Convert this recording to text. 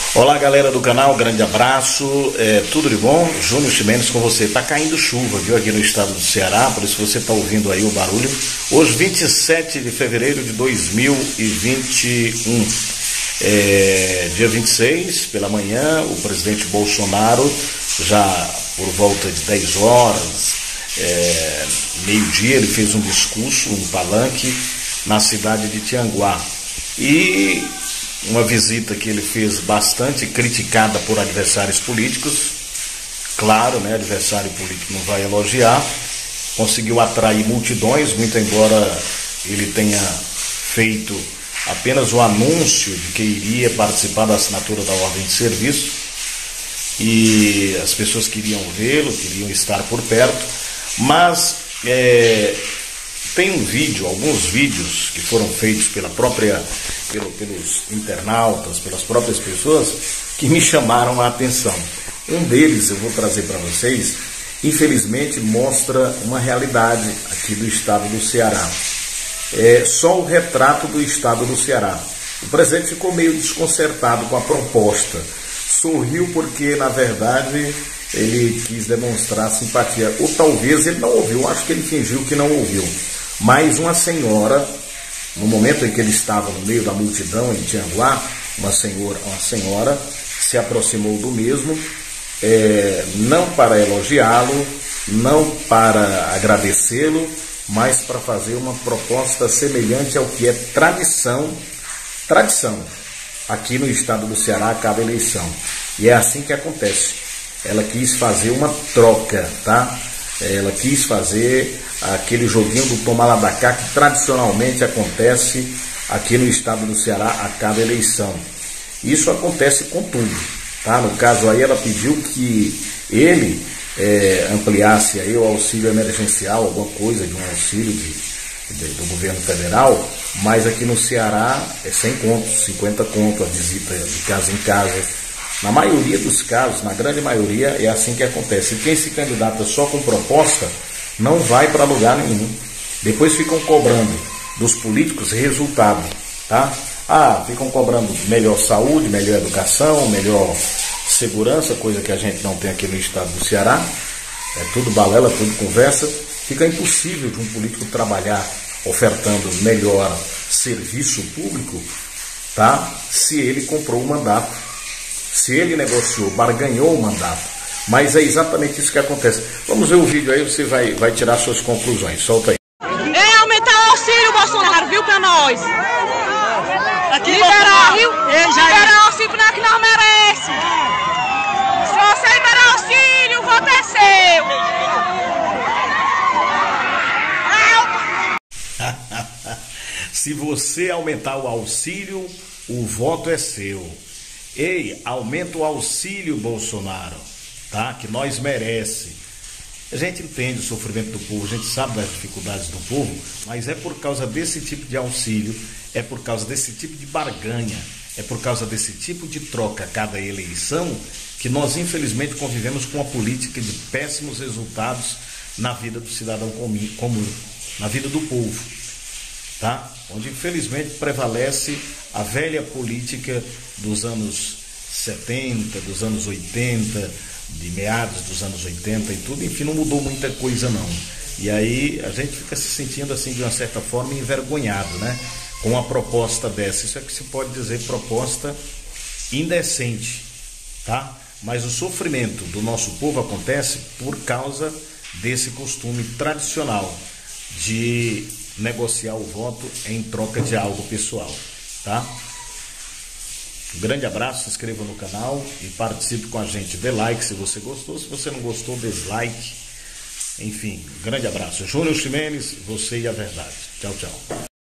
Olá galera do canal, grande abraço, tudo de bom? Júnior Ximenes com você. Tá caindo chuva, viu, aqui no estado do Ceará, por isso você tá ouvindo aí o barulho. Hoje 27 de fevereiro de 2021, dia 26, pela manhã, o presidente Bolsonaro, já por volta de 10 horas, meio-dia, ele fez um discurso, um palanque na cidade de Tianguá. E uma visita que ele fez bastante criticada por adversários políticos, claro, né, adversário político não vai elogiar, conseguiu atrair multidões, muito embora ele tenha feito apenas o anúncio de que iria participar da assinatura da ordem de serviço, e as pessoas queriam vê-lo, queriam estar por perto, mas tem um vídeo, alguns vídeos que foram feitos pelos internautas, pelas próprias pessoas, que me chamaram a atenção. Um deles eu vou trazer para vocês, infelizmente mostra uma realidade aqui do estado do Ceará. É só o retrato do estado do Ceará. O presidente ficou meio desconcertado com a proposta. Sorriu porque, na verdade, ele quis demonstrar simpatia. Ou talvez ele não ouviu, acho que ele fingiu que não ouviu. Mas uma senhora, no momento em que ele estava no meio da multidão em Tianguá, uma senhora se aproximou do mesmo, não para elogiá-lo, não para agradecê-lo, mas para fazer uma proposta semelhante ao que é tradição aqui no estado do Ceará a cada eleição. E é assim que acontece. Ela quis fazer uma troca, tá? Ela quis fazer aquele joguinho do tomar lá da cá que tradicionalmente acontece aqui no estado do Ceará a cada eleição. Isso acontece com tudo, tá? No caso aí ela pediu que ele ampliasse aí o auxílio emergencial, alguma coisa de um auxílio do governo federal, mas aqui no Ceará é 100 contos, 50 contos a visita de casa em casa. Na maioria dos casos, na grande maioria, é assim que acontece. E quem se candidata só com proposta não vai para lugar nenhum. Depois ficam cobrando dos políticos resultado, tá? Ficam cobrando melhor saúde, melhor educação, melhor segurança, coisa que a gente não tem aqui no estado do Ceará. É tudo balela, tudo conversa. Fica impossível de um político trabalhar ofertando melhor serviço público, tá? Se ele comprou o mandato. Se ele negociou, barganhou o mandato. Mas é exatamente isso que acontece. Vamos ver o vídeo aí, você vai tirar suas conclusões. Solta aí. Aumentar o auxílio, Bolsonaro, viu, pra nós. Aqui liberar, viu? Liberar o auxílio que nós merece. Se você liberar o auxílio, o voto é seu. Se você aumentar o auxílio, o voto é seu. Ei, aumenta o auxílio, Bolsonaro, tá? Que nós merece. A gente entende o sofrimento do povo, a gente sabe das dificuldades do povo, mas é por causa desse tipo de auxílio, é por causa desse tipo de barganha, é por causa desse tipo de troca a cada eleição que nós infelizmente convivemos com uma política de péssimos resultados na vida do cidadão comum, na vida do povo, tá? Onde infelizmente prevalece a velha política dos anos 70, dos anos 80, de meados dos anos 80 e tudo, enfim, não mudou muita coisa não. E aí a gente fica se sentindo assim de uma certa forma envergonhado, né? Com uma proposta dessa. Isso é que se pode dizer proposta indecente, tá? Mas o sofrimento do nosso povo acontece por causa desse costume tradicional de negociar o voto em troca de algo pessoal, tá? Um grande abraço, se inscreva no canal e participe com a gente. Dê like se você gostou, se você não gostou, dislike. Enfim, um grande abraço. Júnior Ximenes, você e a verdade. Tchau, tchau.